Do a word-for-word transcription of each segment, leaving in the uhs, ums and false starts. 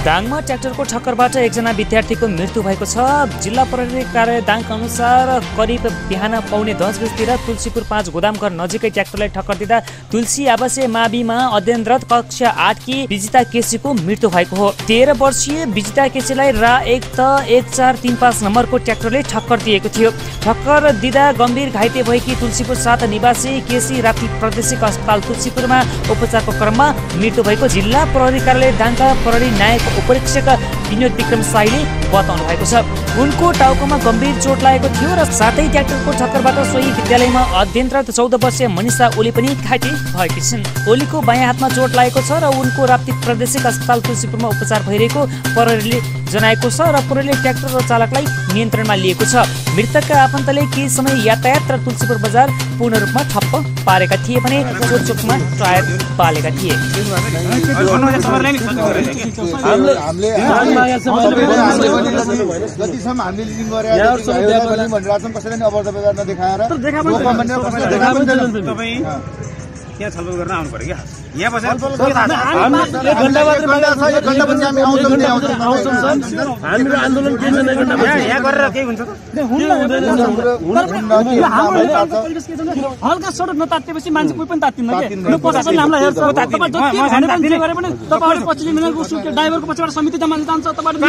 दाङमा ट्र्याक्टरको ठक्करबाट एकजना विद्यार्थीको मृत्यु भएको छ। जिल्ला प्रहरी कार्यालय दाङका अनुसार करिब बिहान पौने दस बजीतिर तुलसीपुर पाँच गोदामघर नजिकै ट्र्याक्टरलाई ठक्कर दिँदा तुलसी आवासीय माविमा अध्ययनरत कक्षा आठ की विजिता केसीको मृत्यु भएको हो। तेह्र वर्षीय विजिता केसीलाई रा एक त एक चार तीन पाँच नम्बरको ट्र्याक्टरले ठक्कर दिएको थियो। ठक्कर दिँदा गम्भीर घाइते भएकी तुलसीपुर सात निवासी केसी राप्ती प्रादेशिक अस्पताल तुलसीपुरमा उपचारको क्रममा मृत्यु भएको जिल्ला प्रहरी कार्यालय दाङका प्रहरी नायक उपरीक्षक विनोद विक्रम शाहीले बताउनु भएको छ। उनको टाउकोमा गम्भीर चोट लागेको थियो र साथै ट्र्याक्टरको ठक्करबाट सोही विद्यालयमा अध्ययनरत चौध वर्षीय मनिषा ओली पनि घाइते भएकी छिन्। ओलीको बायाँ हातमा चोट लागेको छ र उनको राप्ती प्रादेशिक अस्पताल तुलसीपुरमा उपचार भइरहेको प्रहरीले जनाएको छ र प्रहरीले ट्र्याक्टर र चालकलाई नियन्त्रणमा लिएको छ। मृतकका आफन्तले केही समय यातायात र तुलसीपुर बजार पूर्ण रूपमा ठप्प पारेका थिए भने चोकचोकमा टायर बालेका थिए। जतिसम्म हामीले लिडिङ गरेर भनिरहेको छौँ कसैले पनि अवरोध व्यवहार नदेखाएर यहाँ छलफल गर्न आउनु पर्यो क्या यहाँ बसेर आन्दोलन यहाँ गरेर केही हुन्छ हल्का सडक नतातेपछि मान्छे कोही पनि तात्तिन्न के प्रशासनले हामीलाई हेर्छ तपाईँहरू पछिल्लो मिनटको ड्राइभरको पछिबाट समिति जम्मा जान्छ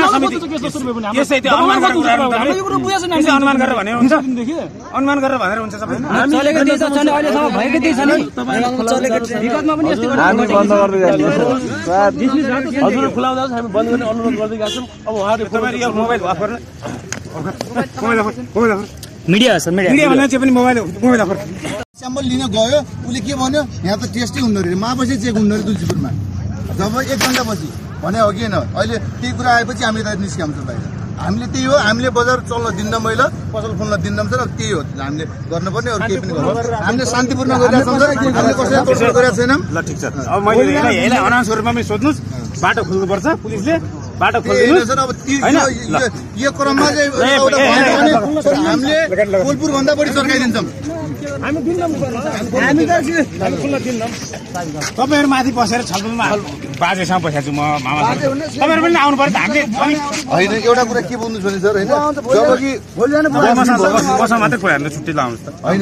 अनुमान गरेर भने हुन्छ अनुमान गरेर भनेर हुन्छ सबै विगतमा पनि यस्तो हामी बन्द गर्दै जान्छौँ हजुर खुलाउँदा हामी बन्द गर्ने अनुरोध गर्दै गएको छौँ। अब उहाँहरूले मोबाइल अफ गर्न mobile off mobile off media छ मिडिया मिडिया भने चाहिँ पनि मोबाइल मोबाइल अफ स्याम्पल लिन गयो उसले के भन्यो यहाँ त टेस्टै हुँदो रहेछ मापछि चेक हुँदो रहेछ तुलसीपुरमा जब एक घन्टा पछि भने हो कि होइन अहिले त्यही कुरा आएपछि हामी त निस्क्याउँछौँ बाहिर। हामीले त्यही हो हामीले बजार चल्न दिन्न मैला पसल खोल्न दिन्न छ र त्यही हो हामीले गर्नुपर्ने अरू केही पनि गर्नु हामीले शान्तिपूर्ण गरिरहेको छौँ हामीले कसैलाई तोडफोड गरेको छैनौँ। ल ठिक छ अब मैले यसलाई अनाउन्स रूपमा पनि सोध्नुहोस् बाटो खोल्नुपर्छ पुलिसले बाटो खोलिदिनु सर। अब यो क्रममा चाहिँ हामीले कोलपुर भन्दा बढी चर्काइदिन्छौँ तपाईँहरू माथि बसेर छलफलमा बाजेसँग बसेको छु म मामा तपाईँहरू पनि आउनु पर्यो त हामीले होइन। एउटा कुरा के बोल्नु छ भने सर होइन जब कि बसा मात्रै कुरा हेर्नु छुट्टी लाउनुहोस् त होइन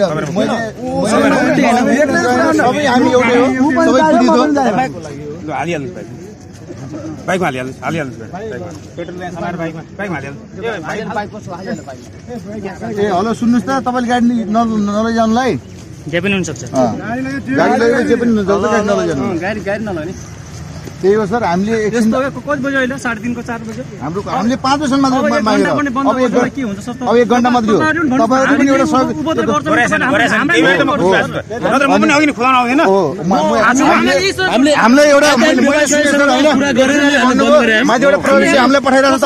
सबै हामी एउटै हो सबै पीडित हो हालिहाल्नु बाइकमा हालिहाल्नु हालिहाल्नु पेट्रोल समाएर बाइकमा बाइकमा हालिहाल्नु। ए हेलो सुन्नुहोस् त तपाईँले गाडी नलैजानुलाई जे पनि हुनसक्छ गाडी लगेर जे पनि गाडी नलैजानु गाडी गाडी नलैने त्यही हो सर। हामीले कति बज्यो अहिले साढे तिनको चार बज्यो हाम्रो हामीले पाँच बजीसम्म मात्रै मागेर अब एक घन्टा मात्रै हो तपाईँहरू पनि एउटा सहयोग हामीलाई एउटा माथि एउटा प्रहरी हामीलाई पठाइरहेको छ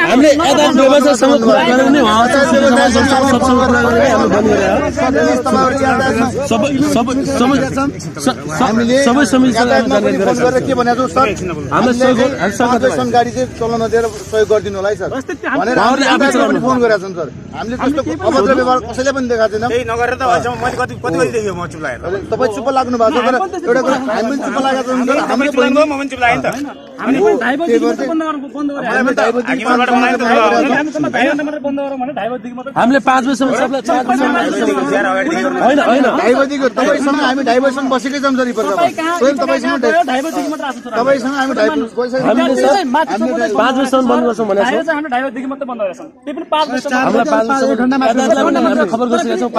तपाईँले के भनेको छ गाडी चाहिँ चल्न नदिएर सहयोग गरिदिनु होला है सर भनेर फोन गरेका छन् सर। हामीले त्यस्तो अभद्र व्यवहार कसैले पनि देखाएको छैन नगरेर त मैले कति कति कति देखेँ म चुप लागेर तपाईँ चुप लाग्नु भएको छ तर एउटा कुरा हामी पनि चुप लागेका छौँ हामीले म पनि चुप लागेँ नि त हामीले पाँच बजीसम्म सबलाई होइन होइन ढाई बजीको तपाईँसँग हामी ढाई बजीसम्म बसेकै छौँ सर रिपोर्ट तपाईँसँग तपाईँसँग हामी ढाई पाँच बजीसम्म बन्द गर्छौँ भनेको खबर गरिसकेका छौँ।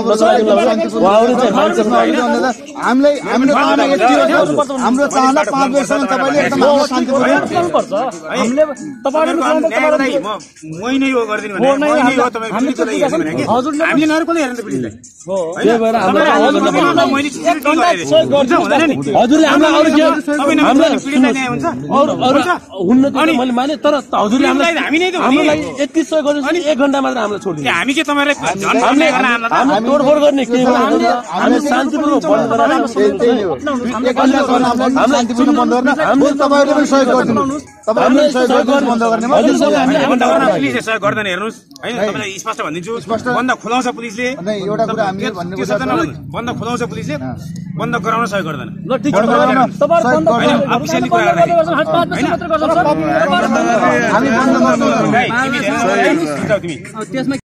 हामीलाई हामीले हाम्रो चाहना पाँच बजीसम्म तपाईँले एकदम हजुरले मैले माने तर हजुरले हामीलाई यति सहयोग गर्नु एक घन्टा मात्र हामीलाई छोडिदिनु हामी के तपाईँलाई हामी तोडफोड गर्ने के हामी शान्तिपूर्ण बन्द शान्तिपूर्ण बन्द गर्न हामीले तपाईँहरूले पनि सहयोग गरिदिनु तपाईँले सहयोग गर्नुहोस् बन्द गर्ने बन्द गर्न पुलिसले सहयोग गर्दैन हेर्नुहोस् होइन तपाईँलाई स्पष्ट भनिदिन्छु बन्द खुलाउँछ पुलिसले एउटा कुरा हामीले भन्ने त्यो सबै नभन्नु बन्द खुलाउँछ पुलिसले बन्द गराउन सहयोग गर्दैन ल ठिक छ तपाईहरु बन्द होइन अफिसियली कुरा गर्दाखेरि हात पाँच बजे मात्र गर्छौँ सर हामी बन्द गर्छौँ तिमी त्यसमा